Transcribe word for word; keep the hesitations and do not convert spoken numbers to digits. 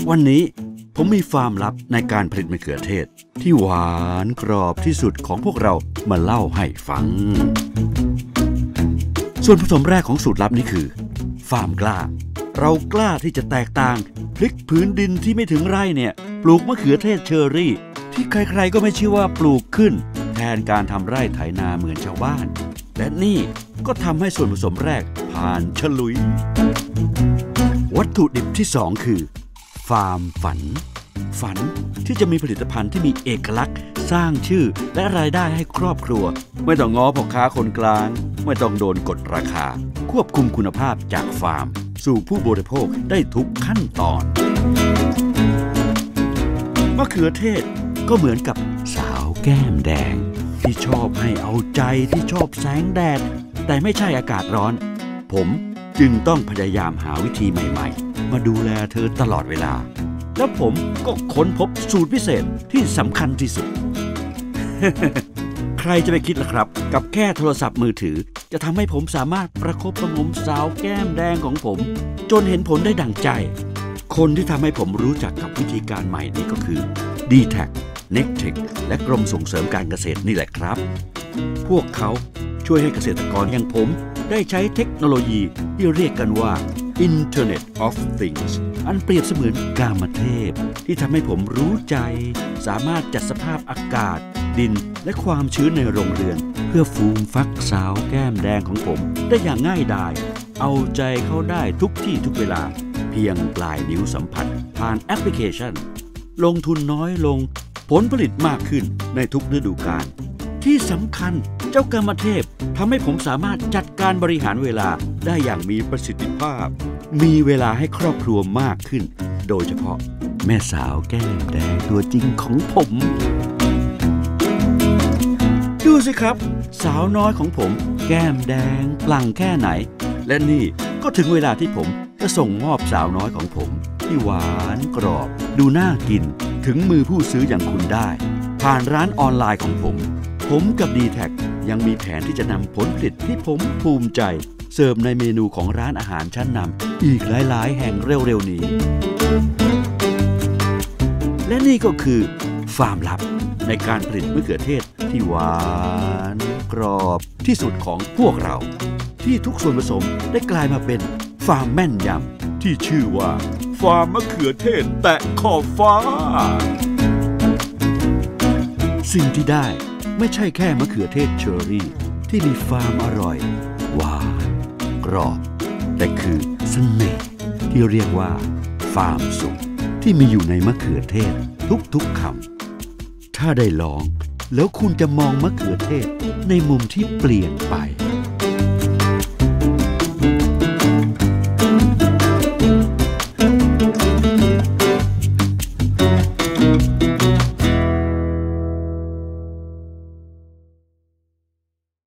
วันนี้ผมมีฟาร์มลับในการผลิตมะเขือเทศที่หวานกรอบที่สุดของพวกเรามาเล่าให้ฟังส่วนผสมแรกของสูตรลับนี้คือฟาร์มกล้าเรากล้าที่จะแตกต่างพลิกพื้นดินที่ไม่ถึงไร่เนี่ยปลูกมะเขือเทศเชอร์รี่ที่ใครๆก็ไม่เชื่อว่าปลูกขึ้นแทนการทำไร่ไถนาเหมือนชาวบ้านและนี่ก็ทำให้ส่วนผสมแรกผ่านฉลุยวัตถุดิบที่สองคือฟาร์มฝันฝันที่จะมีผลิตภัณฑ์ที่มีเอกลักษณ์สร้างชื่อและรายได้ให้ครอบครัวไม่ต้องง้อพ่อค้าคนกลางไม่ต้องโดนกดราคาควบคุมคุณภาพจากฟาร์มสู่ผู้บริโภคได้ทุกขั้นตอนมะเขือเทศก็เหมือนกับสาวแก้มแดงที่ชอบให้เอาใจที่ชอบแสงแดดแต่ไม่ใช่อากาศร้อนผมจึงต้องพยายามหาวิธีใหม่ๆมาดูแลเธอตลอดเวลาแล้วผมก็ค้นพบสูตรพิเศษที่สำคัญที่สุด ใครจะไปคิดล่ะครับกับแค่โทรศัพท์มือถือจะทำให้ผมสามารถประคบประงมสาวแก้มแดงของผมจนเห็นผลได้ดั่งใจคนที่ทำให้ผมรู้จักกับวิธีการใหม่นี้ก็คือ ดี แท็ก เน็กเทค และกรมส่งเสริมการเกษตรนี่แหละครับพวกเขาช่วยให้เกษตรกรอย่างผมได้ใช้เทคโนโลยีที่เรียกกันว่า Internet of Things อันเปรียบเสมือนกามเทพที่ทำให้ผมรู้ใจสามารถจัดสภาพอากาศดินและความชื้นในโรงเรือนเพื่อฟูมฟักสาวแก้มแดงของผมได้อย่างง่ายดายเอาใจเขาได้ทุกที่ทุกเวลาเพียงปลายนิ้วสัมผัสผ่านแอปพลิเคชันลงทุนน้อยลงผลผลิตมากขึ้นในทุกฤดูกาลที่สำคัญเจ้ากามเทพทำให้ผมสามารถจัดการบริหารเวลาได้อย่างมีประสิทธิภาพมีเวลาให้ครอบครัวมากขึ้นโดยเฉพาะแม่สาวแก้มแดงตัวจริงของผมดูสิครับสาวน้อยของผมแก้มแดงปลั่งแค่ไหนและนี่ก็ถึงเวลาที่ผมจะส่งมอบสาวน้อยของผมที่หวานกรอบดูน่ากินถึงมือผู้ซื้ออย่างคุณได้ผ่านร้านออนไลน์ของผมผมกับ ดี แท็ก ยังมีแผนที่จะนำผลผลิตที่ผมภูมิใจเสิร์ฟในเมนูของร้านอาหารชั้นนำอีกหลายๆแห่งเร็วๆนี้และนี่ก็คือฟาร์มลับในการผลิตมะเขือเทศที่หวานกรอบที่สุดของพวกเราที่ทุกส่วนผสมได้กลายมาเป็นฟาร์มแม่นยำที่ชื่อว่าฟาร์มมะเขือเทศแตะขอบฟ้าสิ่งที่ได้ไม่ใช่แค่มะเขือเทศเชอร์รี่ที่มีฟาร์มอร่อยหวานกรอบแต่คือเสน่ห์ที่เรียกว่าฟาร์มสุขที่มีอยู่ในมะเขือเทศทุกๆคำถ้าได้ลองแล้วคุณจะมองมะเขือเทศในมุมที่เปลี่ยนไป